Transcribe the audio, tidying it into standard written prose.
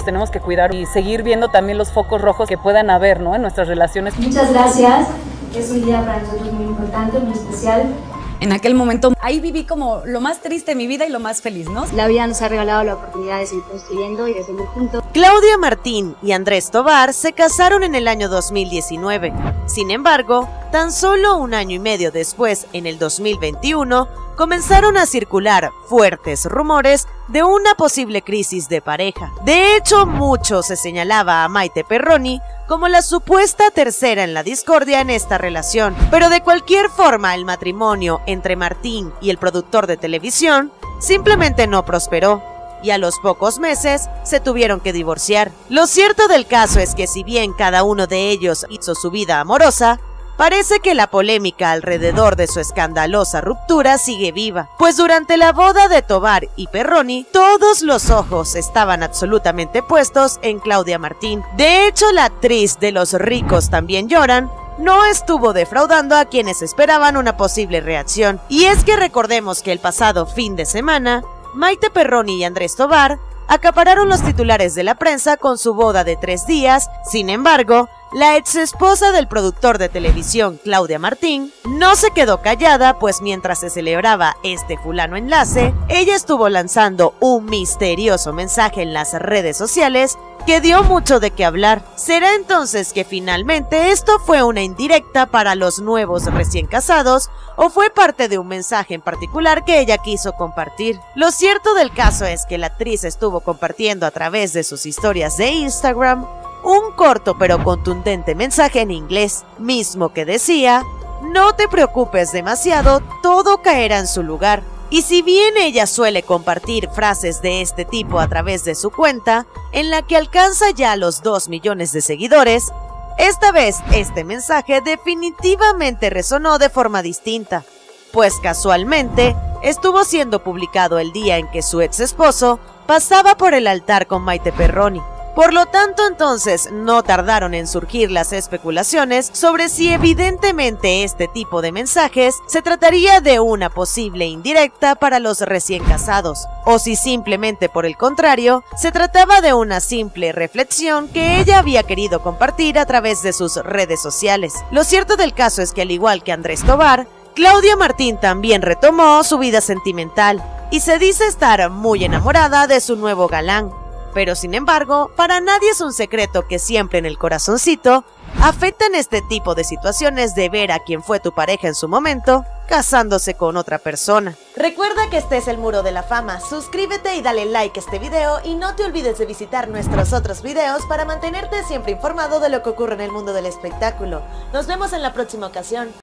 Tenemos que cuidar y seguir viendo también los focos rojos que puedan haber, ¿no?, en nuestras relaciones. Muchas gracias, es un día para nosotros muy importante, muy especial. En aquel momento, ahí viví como lo más triste de mi vida y lo más feliz, ¿no? La vida nos ha regalado la oportunidad de seguir construyendo y de seguir juntos. Claudia Martín y Andrés Tobar se casaron en el año 2019. Sin embargo, tan solo un año y medio después, en el 2021, comenzaron a circular fuertes rumores de una posible crisis de pareja. De hecho, mucho se señalaba a Maite Perroni como la supuesta tercera en la discordia en esta relación. Pero de cualquier forma, el matrimonio entre Martín y el productor de televisión simplemente no prosperó, y a los pocos meses se tuvieron que divorciar. Lo cierto del caso es que si bien cada uno de ellos hizo su vida amorosa, parece que la polémica alrededor de su escandalosa ruptura sigue viva, pues durante la boda de Tobar y Perroni, todos los ojos estaban absolutamente puestos en Claudia Martín. De hecho, la actriz de Los ricos también lloran no estuvo defraudando a quienes esperaban una posible reacción. Y es que recordemos que el pasado fin de semana, Maite Perroni y Andrés Tobar acapararon los titulares de la prensa con su boda de 3 días. Sin embargo, la exesposa del productor de televisión, Claudia Martín, no se quedó callada, pues mientras se celebraba este fulano enlace, ella estuvo lanzando un misterioso mensaje en las redes sociales que dio mucho de qué hablar. ¿Será entonces que finalmente esto fue una indirecta para los nuevos recién casados o fue parte de un mensaje en particular que ella quiso compartir? Lo cierto del caso es que la actriz estuvo compartiendo a través de sus historias de Instagram un corto pero contundente mensaje en inglés, mismo que decía: no te preocupes demasiado, todo caerá en su lugar. Y si bien ella suele compartir frases de este tipo a través de su cuenta, en la que alcanza ya los 2 millones de seguidores, esta vez este mensaje definitivamente resonó de forma distinta, pues casualmente estuvo siendo publicado el día en que su ex esposo pasaba por el altar con Maite Perroni. Por lo tanto, entonces, no tardaron en surgir las especulaciones sobre si evidentemente este tipo de mensajes se trataría de una posible indirecta para los recién casados, o si simplemente por el contrario, se trataba de una simple reflexión que ella había querido compartir a través de sus redes sociales. Lo cierto del caso es que, al igual que Andrés Tobar, Claudia Martín también retomó su vida sentimental y se dice estar muy enamorada de su nuevo galán. Pero sin embargo, para nadie es un secreto que siempre en el corazoncito afectan este tipo de situaciones de ver a quien fue tu pareja en su momento casándose con otra persona. Recuerda que este es el Muro de la Fama, suscríbete y dale like a este video y no te olvides de visitar nuestros otros videos para mantenerte siempre informado de lo que ocurre en el mundo del espectáculo. Nos vemos en la próxima ocasión.